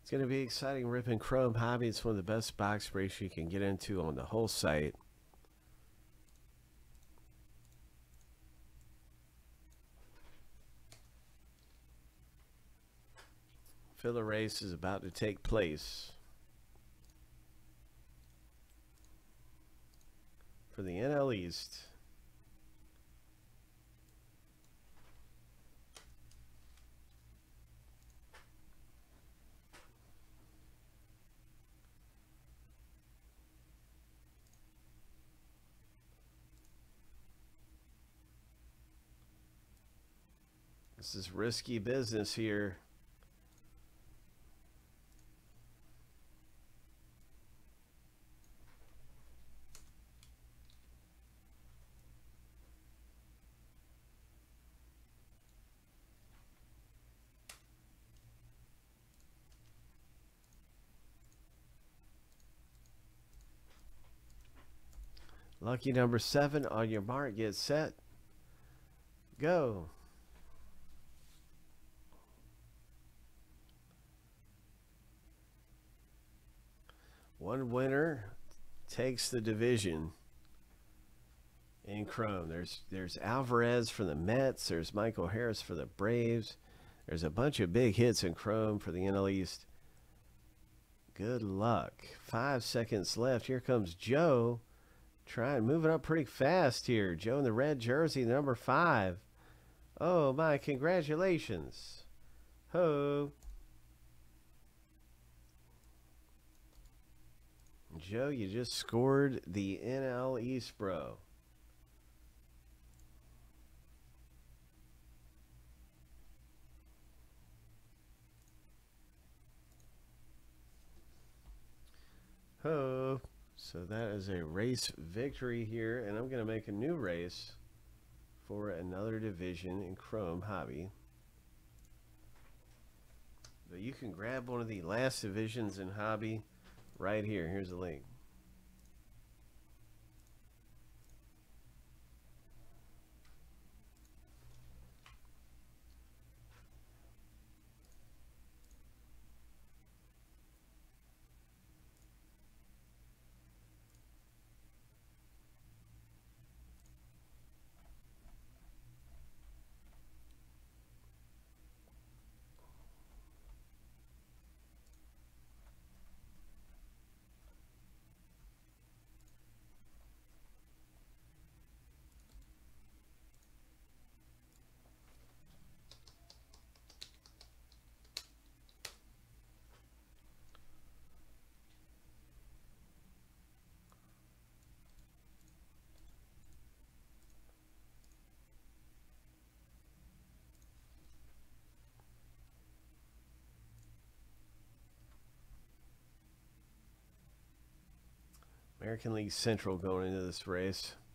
It's going to be exciting ripping chrome hobby. It's one of the best box breaks you can get into on the whole site. Filler race is about to take place for the NL East. This is risky business here. Lucky number 7 on your mark, get set, go. One winner takes the division in chrome. There's Alvarez for the Mets. There's Michael Harris for the Braves. There's a bunch of big hits in chrome for the NL East. Good luck. 5 seconds left. Here comes Joe. Trying moving up pretty fast here. Joe in the red jersey, number 5. Oh my, congratulations. Ho. Joe, you just scored the NL East, bro. Ho. So that is a race victory here, and I'm going to make a new race for another division in chrome hobby. But you can grab one of the last divisions in hobby right here. Here's the link. American League Central going into this race.